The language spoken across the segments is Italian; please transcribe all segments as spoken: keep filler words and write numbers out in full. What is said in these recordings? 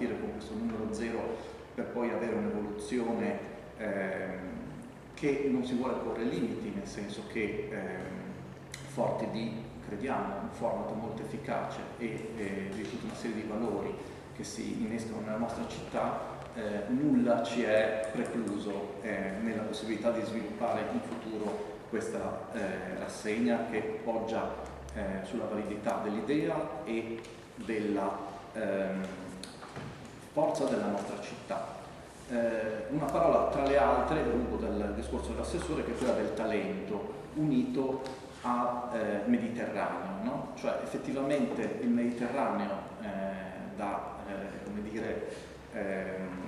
partire con questo numero zero per poi avere un'evoluzione ehm, che non si vuole porre limiti, nel senso che ehm, Forti di, crediamo, un format molto efficace e eh, di tutta una serie di valori che si innescano nella nostra città, eh, nulla ci è precluso eh, nella possibilità di sviluppare in futuro questa eh, rassegna che poggia eh, sulla validità dell'idea e della ehm, forza della nostra città. Eh, una parola tra le altre, rubo dal discorso dell'assessore, che è quella del talento unito a eh, Mediterraneo, no? Cioè effettivamente il Mediterraneo eh, da, eh, come dire, ehm,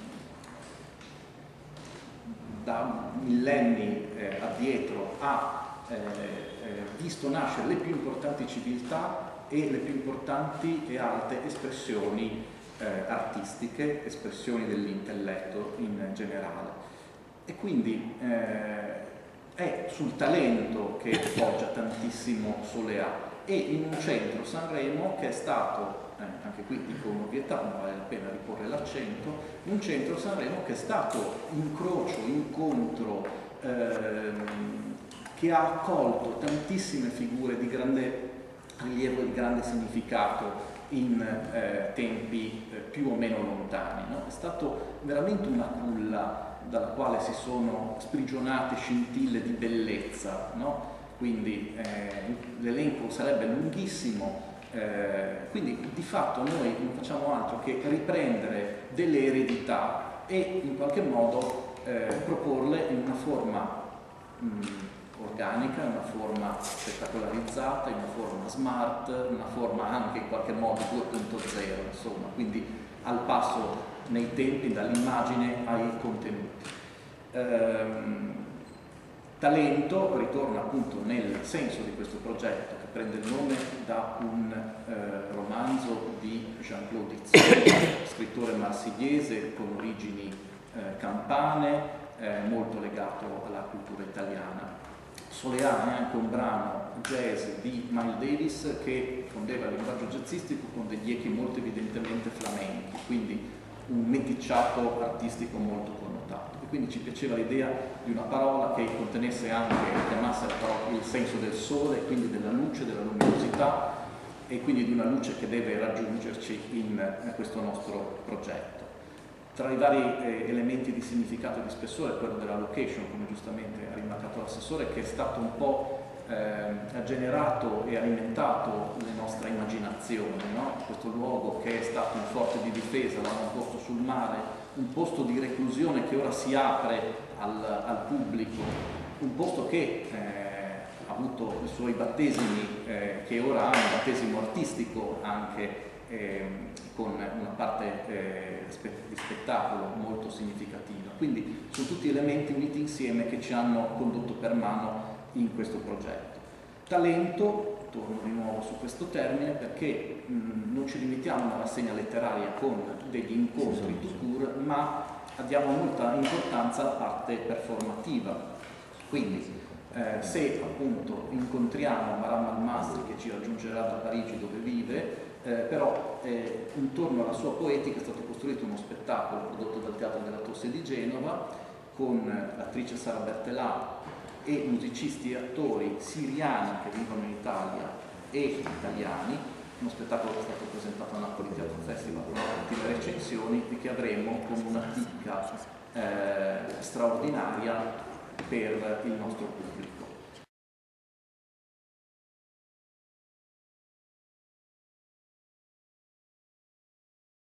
da millenni eh, addietro ha eh, eh, visto nascere le più importanti civiltà e le più importanti e alte espressioni eh, artistiche, espressioni dell'intelletto in generale. E quindi eh, è sul talento che poggia tantissimo Solea, e in un centro Sanremo che è stato, eh, anche qui dico un'ovvietà, ma vale la pena riporre l'accento, un centro Sanremo che è stato incrocio, incontro, ehm, che ha accolto tantissime figure di grande rilievo e di grande significato in eh, tempi eh, più o meno lontani, no? È stato veramente una culla dalla quale si sono sprigionate scintille di bellezza, no? Quindi eh, l'elenco sarebbe lunghissimo, eh, quindi di fatto noi non facciamo altro che riprendere delle eredità e in qualche modo eh, proporle in una forma mh, organica, in una forma spettacolarizzata, in una forma smart, in una forma anche in qualche modo due punto zero, insomma, quindi al passo nei tempi dall'immagine ai contenuti. Ehm, Talento ritorna appunto nel senso di questo progetto, che prende il nome da un eh, romanzo di Jean-Claude Izzo, scrittore marsigliese con origini eh, campane, eh, molto legato alla cultura italiana. Solea è anche un brano jazz di Miles Davis che fondeva il linguaggio jazzistico con degli echi molto evidentemente flamenchi, quindi un meticciato artistico molto connotato. E quindi ci piaceva l'idea di una parola che contenesse anche, chiamasse la parola, il senso del sole, quindi della luce, della luminosità, e quindi di una luce che deve raggiungerci in questo nostro progetto. Tra i vari eh, elementi di significato e di spessore, quello della location, come giustamente ha rimarcato l'assessore, che è stato un po' eh, ha generato e alimentato le nostre immaginazioni, no? Questo luogo che è stato un forte di difesa, un posto sul mare, un posto di reclusione che ora si apre al, al pubblico, un posto che eh, ha avuto i suoi battesimi, eh, che ora ha un battesimo artistico anche eh, con una parte eh, di spettacolo molto significativa. Quindi sono tutti elementi uniti insieme che ci hanno condotto per mano in questo progetto. Talento, torno di nuovo su questo termine, perché mh, non ci limitiamo a una rassegna letteraria con degli incontri tout court, ma diamo molta importanza alla parte performativa. Quindi eh, se appunto incontriamo Maram Al-Masri, che ci raggiungerà da Parigi dove vive, eh, però eh, intorno alla sua poetica è stato costruito uno spettacolo prodotto dal Teatro della Tosse di Genova con l'attrice Sara Berthelà e musicisti e attori siriani che vivono in Italia e italiani, uno spettacolo che è stato presentato a Napoli Teatro Festival con ottime recensioni e che avremo con una chicca eh, straordinaria per il nostro pubblico.